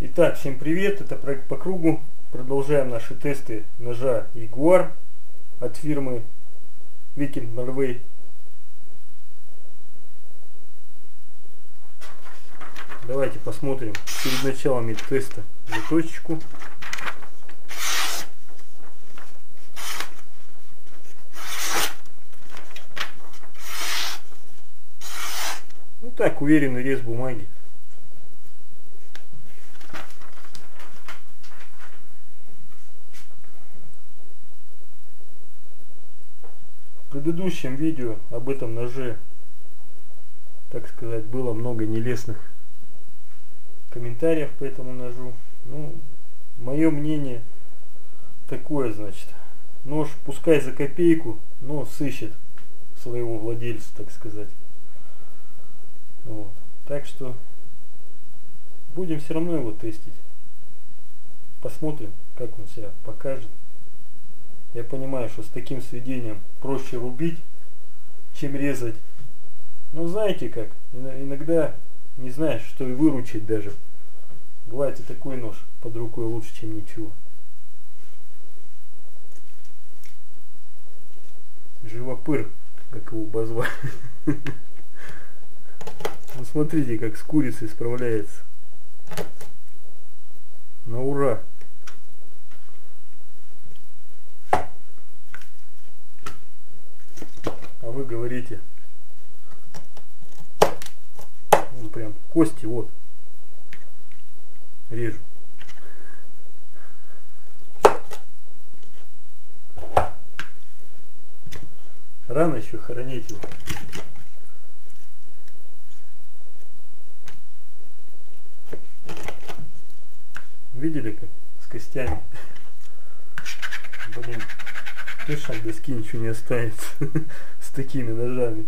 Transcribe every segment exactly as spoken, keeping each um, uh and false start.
Итак, всем привет, это проект по кругу. Продолжаем наши тесты ножа Ягуар от фирмы Викинг Норвей. Давайте посмотрим перед началом теста заточечку. Ну так, уверенный рез бумаги. В предыдущем видео об этом ноже, так сказать, было много нелестных комментариев по этому ножу. Ну, мое мнение такое, значит, нож пускай за копейку, но сыщет своего владельца, так сказать. Вот. Так что будем все равно его тестить. Посмотрим, как он себя покажет. Я понимаю, что с таким сведением проще рубить, чем резать. Но знаете как, иногда не знаешь, что и выручить даже. Бывает и такой нож под рукой лучше, чем ничего. Живопыр, как его обозвали. Ну смотрите, как с курицей справляется. На ура! А вы говорите, он прям кости вот режу. Рано еще хоронить его. Видели, как с костями? Блин, точно от доски ничего не останется с такими ножами.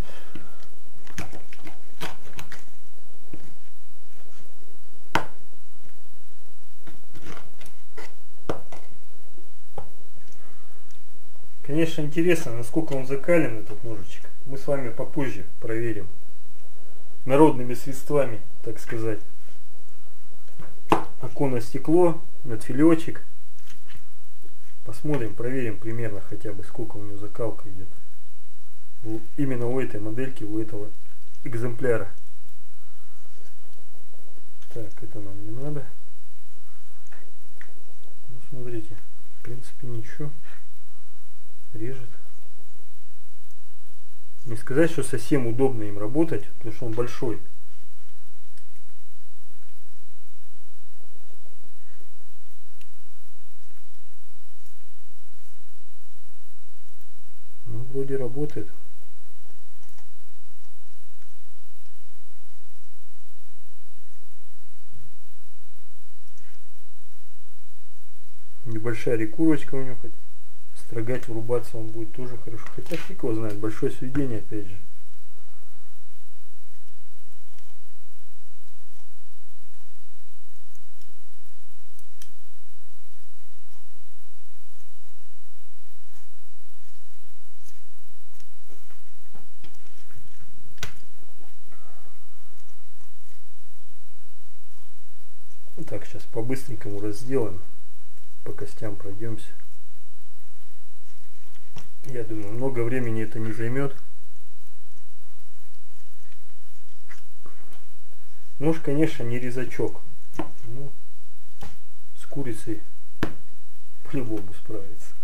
Конечно, интересно, насколько он закален, этот ножичек. Мы с вами попозже проверим. Народными средствами, так сказать. Оконное стекло, надфилечек. Посмотрим, проверим примерно хотя бы, сколько у него закалка идет. Именно у этой модельки, у этого экземпляра. Так, это нам не надо. Ну, смотрите, в принципе ничего. Режет. Не сказать, что совсем удобно им работать, потому что он большой. Ну, вроде работает. Небольшая рекурочка у него хоть. Строгать, врубаться он будет тоже хорошо. Хотя фиг его знает, большое сведение опять же. Так, сейчас по-быстренькому разделаем. По костям пройдемся. Я думаю, много времени это не займет. Нож, конечно, не резачок. Ну, с курицей по-любому справится.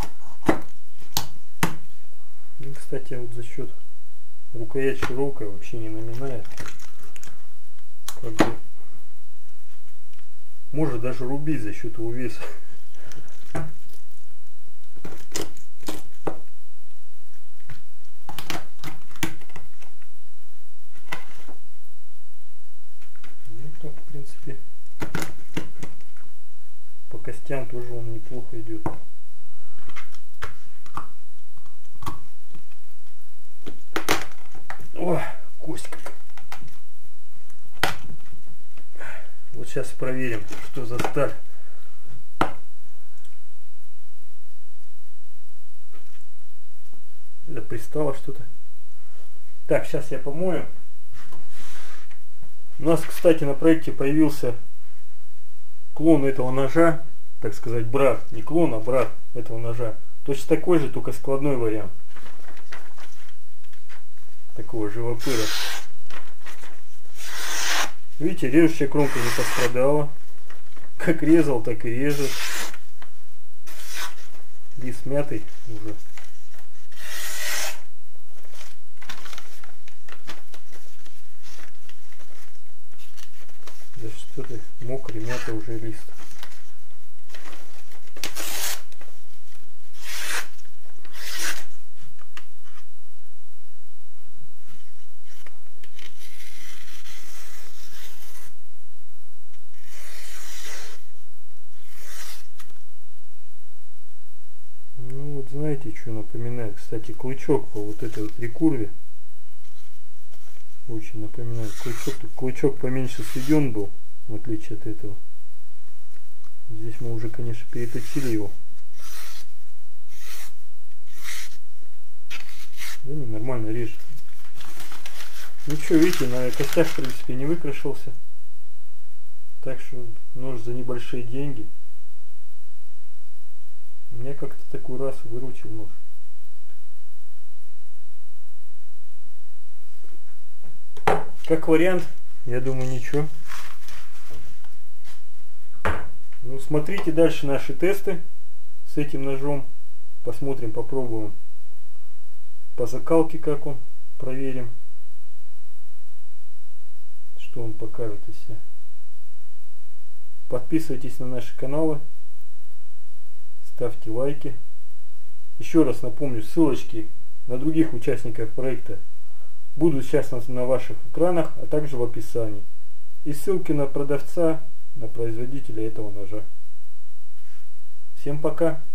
И, кстати, вот за счет рукоять широкая, вообще не наминает. Как бы может даже рубить за счет его веса. В принципе, по костям тоже он неплохо идет. О, кость как. Вот сейчас проверим, что за сталь. Это пристало что-то. Так, сейчас я помою. У нас, кстати, на проекте появился клон этого ножа, так сказать, брат, не клон, а брат этого ножа. Точно такой же, только складной вариант. Такого живопыра. Видите, режущая кромка не пострадала. Как резал, так и режет. Лист мятый уже. Да что-то мокрый, мятый уже лист. Ну вот знаете, что напоминает? Кстати, клычок по вот этой вот рекурве. Очень напоминает клычок. Тут клычок поменьше сведен был, в отличие от этого. Здесь мы уже, конечно, переточили его. Да не, нормально режет. Ничего, видите, на костях, в принципе, не выкрашился. Так что нож за небольшие деньги. Мне как-то такой раз выручил нож. Как вариант, я думаю, ничего. Ну, смотрите дальше наши тесты с этим ножом. Посмотрим, попробуем по закалке, как он, проверим, что он покажет из себя. Подписывайтесь на наши каналы, ставьте лайки. Еще раз напомню, ссылочки на других участников проекта будут сейчас на, на ваших экранах, а также в описании. И ссылки на продавца, на производителя этого ножа. Всем пока!